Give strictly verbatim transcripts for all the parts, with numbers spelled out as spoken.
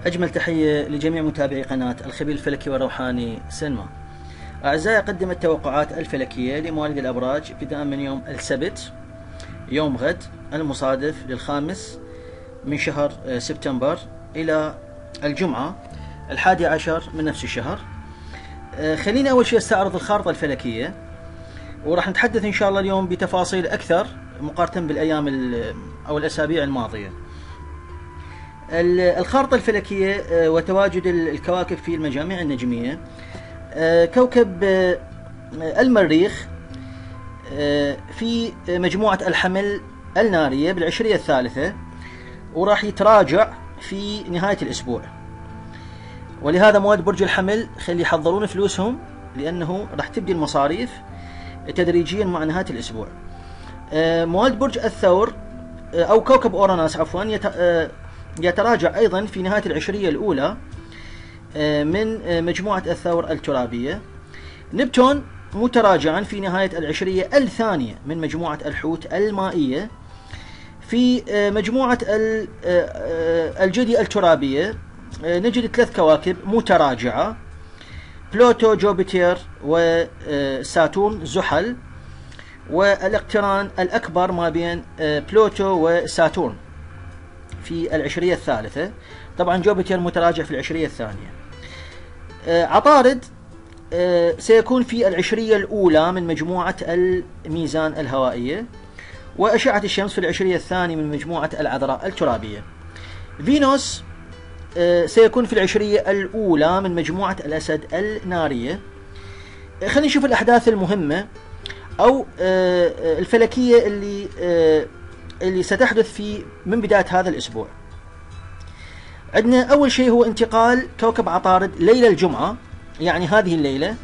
أجمل تحية لجميع متابعي قناة الخبير الفلكي والروحاني سينما. أعزائي، أقدم التوقعات الفلكية لمواليد الأبراج ابتداء من يوم السبت يوم غد المصادف للخامس من شهر سبتمبر إلى الجمعة الحادي عشر من نفس الشهر. خليني أول شيء استعرض الخارطة الفلكية، وراح نتحدث إن شاء الله اليوم بتفاصيل أكثر مقارنة بالأيام أو الأسابيع الماضية. الخارطة الفلكية وتواجد الكواكب في المجاميع النجمية. كوكب المريخ في مجموعة الحمل النارية بالعشرية الثالثة، وراح يتراجع في نهاية الأسبوع، ولهذا مواليد برج الحمل خلي يحضرون فلوسهم، لأنه راح تبدي المصاريف تدريجيا مع نهاية الأسبوع. مواليد برج الثور أو كوكب أورانوس عفوا يتراجع أيضا في نهاية العشرية الأولى من مجموعة الثور الترابية. نبتون متراجعا في نهاية العشرية الثانية من مجموعة الحوت المائية. في مجموعة الجدي الترابية نجد ثلاث كواكب متراجعة: بلوتو، جوبيتر، وساتورن زحل، والاقتران الأكبر ما بين بلوتو وساتورن في العشرية الثالثة. طبعا جوبيتر متراجع في العشرية الثانية. عطارد سيكون في العشرية الأولى من مجموعة الميزان الهوائية، وأشعة الشمس في العشرية الثانية من مجموعة العذراء الترابية. فينوس سيكون في العشرية الأولى من مجموعة الأسد النارية. خلينا نشوف الأحداث المهمة أو الفلكية اللي اللي ستحدث في من بداية هذا الأسبوع. عندنا أول شيء هو انتقال كوكب عطارد ليلة الجمعة، يعني هذه الليلة،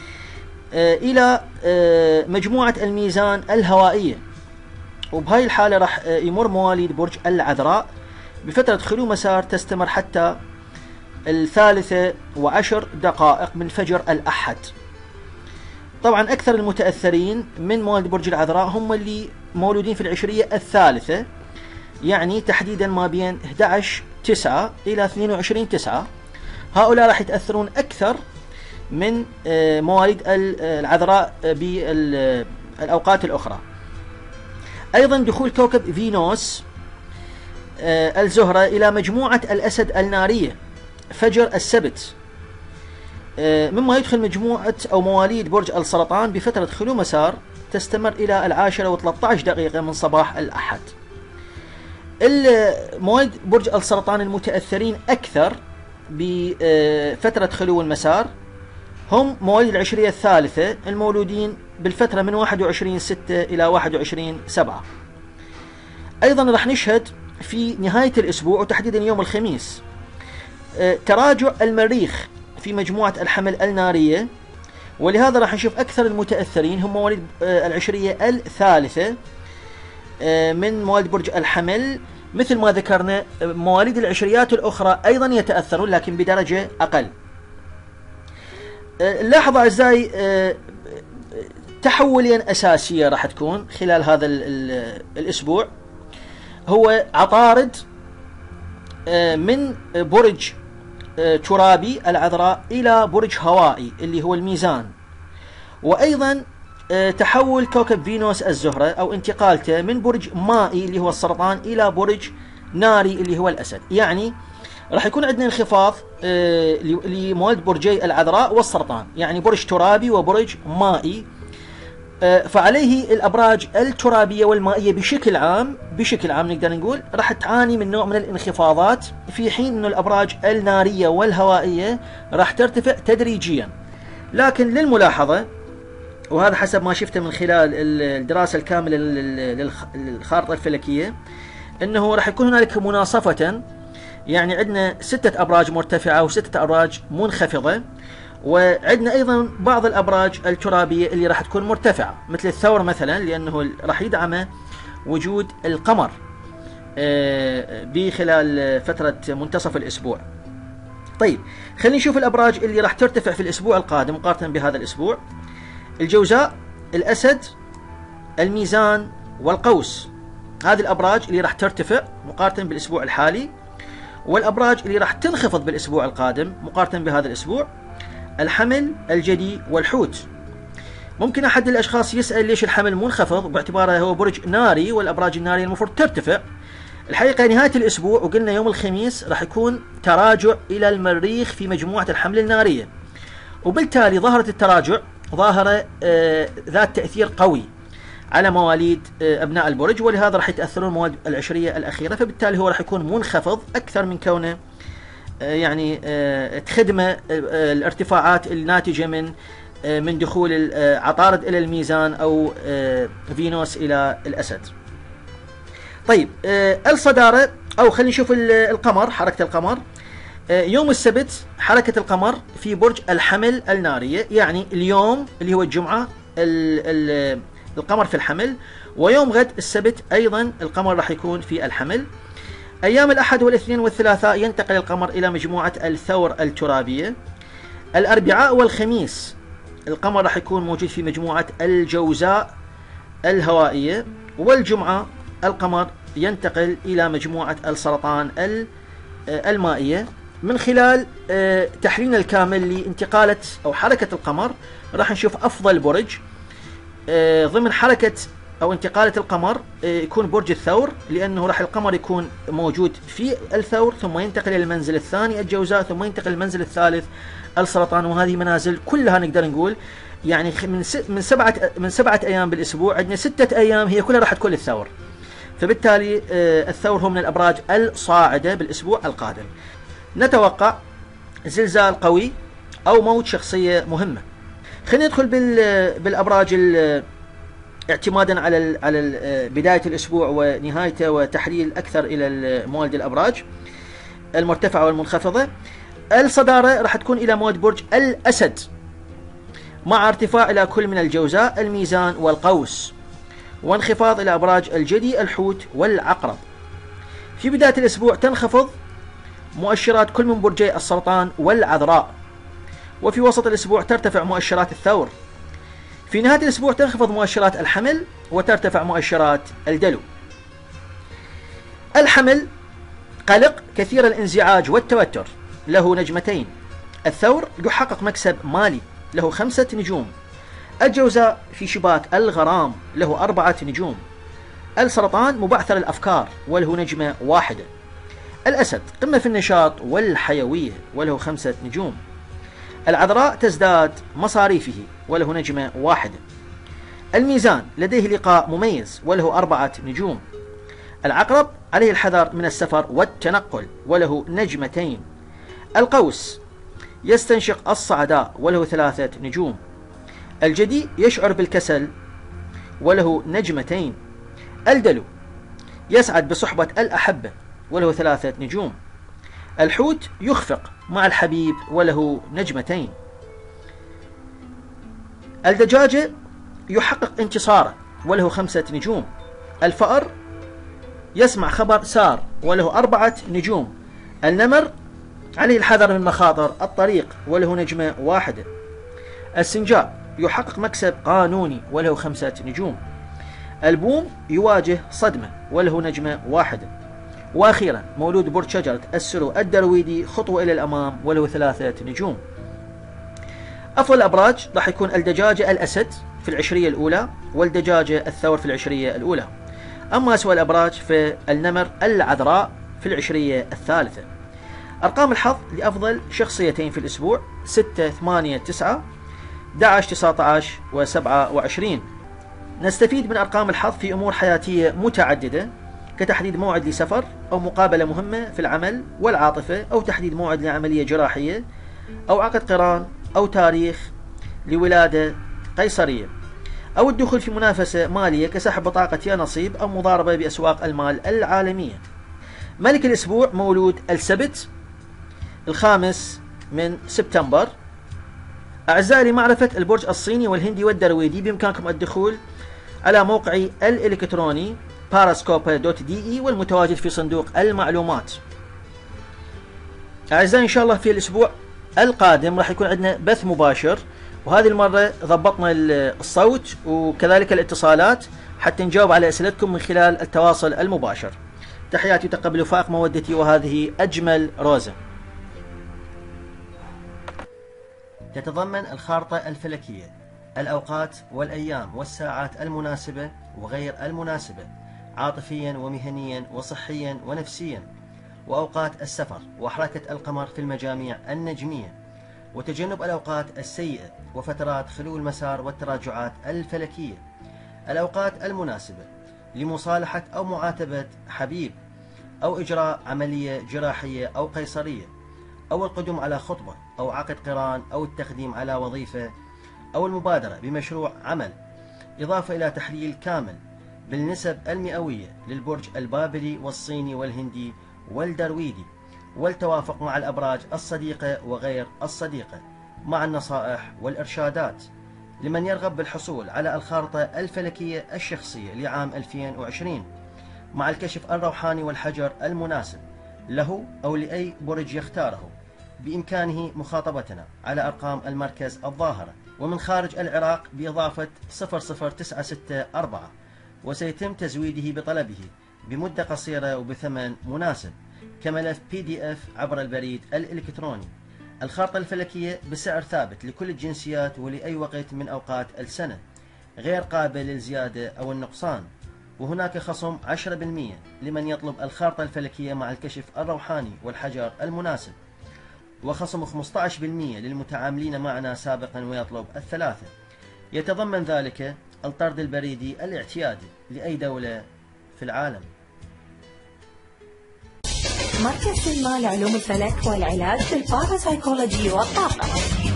إلى مجموعة الميزان الهوائية، وبهاي الحالة راح يمر مواليد برج العذراء بفترة خلو مسار تستمر حتى الثالثة وعشر دقائق من فجر الأحد. طبعا أكثر المتأثرين من مواليد برج العذراء هم اللي مولودين في العشرية الثالثة، يعني تحديدا ما بين أحد عشر تسعة إلى اثنين وعشرين تسعة. هؤلاء راح يتأثرون أكثر من مواليد العذراء بالأوقات الأخرى. أيضا دخول كوكب فينوس الزهرة إلى مجموعة الأسد النارية فجر السبت، مما يدخل مجموعة أو مواليد برج السرطان بفترة خلو مسار تستمر إلى العاشرة وثلاثة عشر دقيقة من صباح الأحد. مواليد برج السرطان المتأثرين أكثر بفترة خلو المسار هم مواليد العشرية الثالثة المولودين بالفترة من واحد وعشرين ستة إلى واحد وعشرين سبعة. أيضا راح نشهد في نهاية الأسبوع وتحديدا يوم الخميس تراجع المريخ في مجموعة الحمل النارية، ولهذا راح نشوف أكثر المتأثرين هم مواليد العشرية الثالثة من مواليد برج الحمل. مثل ما ذكرنا مواليد العشريات الأخرى أيضا يتأثرون لكن بدرجة أقل. لاحظوا أعزائي تحوليا أساسية راح تكون خلال هذا الأسبوع، هو عطارد من برج ترابي العذراء إلى برج هوائي اللي هو الميزان، وأيضا تحول كوكب فينوس الزهرة أو انتقالته من برج مائي اللي هو السرطان إلى برج ناري اللي هو الأسد. يعني راح يكون عندنا انخفاض لمواليد برجي العذراء والسرطان، يعني برج ترابي وبرج مائي. فعليه الأبراج الترابية والمائية بشكل عام بشكل عام نقدر نقول راح تعاني من نوع من الانخفاضات، في حين أن الأبراج النارية والهوائية راح ترتفع تدريجيا. لكن للملاحظة، وهذا حسب ما شفته من خلال الدراسة الكاملة للخارطة الفلكية، أنه راح يكون هنالك مناصفة، يعني عندنا ستة أبراج مرتفعة وستة أبراج منخفضة، وعندنا أيضا بعض الأبراج الترابية اللي راح تكون مرتفعة مثل الثور مثلا، لأنه راح يدعم وجود القمر بخلال فترة منتصف الأسبوع. طيب خلينا نشوف الأبراج اللي راح ترتفع في الأسبوع القادم مقارنة بهذا الأسبوع. الجوزاء، الأسد، الميزان، والقوس، هذه الأبراج اللي راح ترتفع مقارنة بالأسبوع الحالي. والأبراج اللي راح تنخفض بالأسبوع القادم مقارنة بهذا الأسبوع: الحمل، الجدي، والحوت. ممكن أحد الأشخاص يسأل ليش الحمل منخفض باعتباره هو برج ناري والأبراج النارية المفروض ترتفع. الحقيقة نهاية الأسبوع وقلنا يوم الخميس راح يكون تراجع إلى المريخ في مجموعة الحمل النارية، وبالتالي ظاهرة التراجع ظاهرة آه ذات تأثير قوي على مواليد آه أبناء البرج، ولهذا راح يتأثرون المواد العشرية الأخيرة، فبالتالي هو راح يكون منخفض أكثر من كونه آه يعني آه تخدمه آه الارتفاعات الناتجة من آه من دخول آه عطارد إلى الميزان أو آه فينوس إلى الأسد. طيب آه الصدارة، أو خلينا نشوف القمر، حركة القمر. آه يوم السبت حركة القمر في برج الحمل النارية، يعني اليوم اللي هو الجمعة ال ال القمر في الحمل، ويوم غد السبت أيضا القمر راح يكون في الحمل. أيام الأحد والاثنين والثلاثاء ينتقل القمر إلى مجموعة الثور الترابية. الأربعاء والخميس القمر راح يكون موجود في مجموعة الجوزاء الهوائية، والجمعة القمر ينتقل إلى مجموعة السرطان المائية. من خلال تحليلنا الكامل لانتقالة أو حركة القمر راح نشوف أفضل برج ضمن حركة أو انتقالة القمر يكون برج الثور، لأنه راح القمر يكون موجود في الثور ثم ينتقل إلى المنزل الثاني الجوزاء ثم ينتقل المنزل الثالث السرطان، وهذه منازل كلها نقدر نقول يعني من من سبعة من سبعة أيام بالأسبوع عندنا ستة أيام هي كلها راح تكون الثور، فبالتالي الثور هو من الأبراج الصاعدة بالأسبوع القادم. نتوقع زلزال قوي أو موت شخصية مهمة. خلينا ندخل بالأبراج اعتمادا على على بداية الأسبوع ونهايته وتحليل أكثر إلى مواليد الأبراج المرتفعة والمنخفضة. الصدارة راح تكون إلى مواليد برج الأسد مع ارتفاع إلى كل من الجوزاء، الميزان، والقوس، وانخفاض إلى أبراج الجدي، الحوت، والعقرب. في بداية الأسبوع تنخفض مؤشرات كل من برجي السرطان والعذراء، وفي وسط الأسبوع ترتفع مؤشرات الثور. في نهاية الأسبوع تنخفض مؤشرات الحمل وترتفع مؤشرات الدلو. الحمل قلق كثير الانزعاج والتوتر، له نجمتين. الثور يحقق مكسب مالي، له خمسة نجوم. الجوزاء في شباك الغرام، له أربعة نجوم. السرطان مبعثر الأفكار وله نجمة واحدة. الأسد قمة في النشاط والحيوية وله خمسة نجوم. العذراء تزداد مصاريفه وله نجمة واحدة. الميزان لديه لقاء مميز وله أربعة نجوم. العقرب عليه الحذر من السفر والتنقل وله نجمتين. القوس يستنشق الصعداء وله ثلاثة نجوم. الجدي يشعر بالكسل وله نجمتين. الدلو يسعد بصحبة الأحبة وله ثلاثة نجوم. الحوت يخفق مع الحبيب وله نجمتين. الدجاجة يحقق انتصاره وله خمسة نجوم. الفأر يسمع خبر سار وله أربعة نجوم. النمر عليه الحذر من مخاطر الطريق وله نجمة واحدة. السنجاب يحقق مكسب قانوني وله خمسة نجوم. البوم يواجه صدمة وله نجمة واحدة. وأخيرا مولود برج شجرة السرو الدرويدي خطوة إلى الأمام وله ثلاثة نجوم. أفضل الأبراج راح يكون الدجاجة الأسد في العشرية الأولى، والدجاجة الثور في العشرية الأولى. أما أسوأ الأبراج في النمر العذراء في العشرية الثالثة. أرقام الحظ لأفضل شخصيتين في الأسبوع: ستة، ثمانية، تسعة، أحد عشر، تسعة عشر، وسبعة وعشرين. نستفيد من أرقام الحظ في أمور حياتية متعددة، كتحديد موعد لسفر أو مقابلة مهمة في العمل والعاطفة، أو تحديد موعد لعملية جراحية، أو عقد قران، أو تاريخ لولادة قيصرية، أو الدخول في منافسة مالية كسحب بطاقة يا نصيب، أو مضاربة بأسواق المال العالمية. ملك الأسبوع مولود السبت الخامس من سبتمبر. أعزائي لمعرفة البرج الصيني والهندي والدرويدي بإمكانكم الدخول على موقعي الإلكتروني باراسكوب دوت دي إي والمتواجد في صندوق المعلومات. أعزائي إن شاء الله في الأسبوع القادم راح يكون عندنا بث مباشر، وهذه المرة ضبطنا الصوت وكذلك الاتصالات حتى نجاوب على أسئلتكم من خلال التواصل المباشر. تحياتي وتقبل وفاق مودتي، وهذه أجمل روزة. تتضمن الخارطة الفلكية الأوقات والأيام والساعات المناسبة وغير المناسبة، عاطفيا ومهنيا وصحيا ونفسيا، وأوقات السفر وحركة القمر في المجاميع النجمية، وتجنب الأوقات السيئة وفترات خلو المسار والتراجعات الفلكية، الأوقات المناسبة لمصالحة أو معاتبة حبيب، أو إجراء عملية جراحية أو قيصرية، أو القدوم على خطبة، أو عقد قران، أو التقديم على وظيفة، أو المبادرة بمشروع عمل، إضافة إلى تحليل كامل بالنسب المئوية للبرج البابلي والصيني والهندي والدرويدي، والتوافق مع الأبراج الصديقة وغير الصديقة، مع النصائح والإرشادات لمن يرغب بالحصول على الخارطة الفلكية الشخصية لعام ألفين وعشرين مع الكشف الروحاني والحجر المناسب له أو لأي برج يختاره. بإمكانه مخاطبتنا على أرقام المركز الظاهرة ومن خارج العراق بإضافة صفر صفر تسعة ستة أربعة، وسيتم تزويده بطلبه بمدة قصيرة وبثمن مناسب كملف بي دي اف عبر البريد الإلكتروني. الخارطة الفلكية بسعر ثابت لكل الجنسيات ولأي وقت من أوقات السنة، غير قابل للزيادة أو النقصان، وهناك خصم عشرة بالمئة لمن يطلب الخارطة الفلكية مع الكشف الروحاني والحجر المناسب، وخصم خمسة عشر بالمئة للمتعاملين معنا سابقا ويطلب الثلاثة. يتضمن ذلك الطرد البريدي الاعتيادي لأي دولة في العالم. مركز سلمى لعلوم الفلك والعلاج بالباراسايكولوجي والطاقة،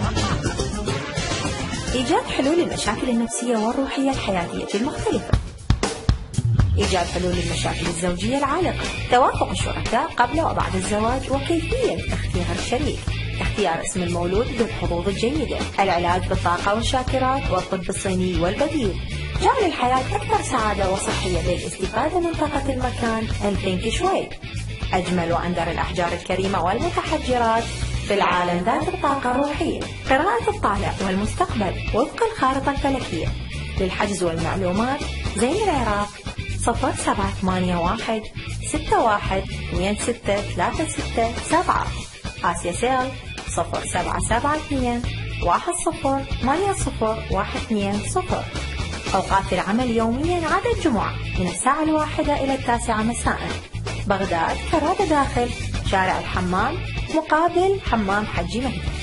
إيجاد حلول للمشاكل النفسية والروحية الحياتية المختلفة، إيجاد حلول للمشاكل الزوجية العالقة، توافق الشركاء قبل وبعد الزواج وكيفية اختيار الشريك، اختيار اسم المولود بالحظوظ الجيدة، العلاج بالطاقة والشاكرات والطب الصيني والبديل، جعل الحياة أكثر سعادة وصحية بالاستفادة من طاقة المكان and think شوي، أجمل وأندر الأحجار الكريمة والمتحجرات في العالم ذات الطاقة الروحية، قراءة الطالع والمستقبل وفق الخارطة الفلكية. للحجز والمعلومات زين العراق صفر سبعة ثمانية واحد ستة واحد اثنين ستة ثلاثة ستة سبعة، آسيا سيل صفر سبعة سبعة اثنين واحد صفر ثمانية صفر واحد اثنين صفر. أوقات العمل يوميا عدد الجمعة من الساعة الواحدة إلى التاسعة مساء. بغداد كرادة داخل شارع الحمام مقابل حمام حجي مهدي.